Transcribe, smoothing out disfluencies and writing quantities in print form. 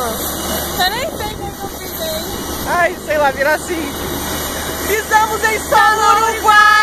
Eu nem sei como eu pisei. Ai, sei lá, vira assim. Pisamos em solo uruguai!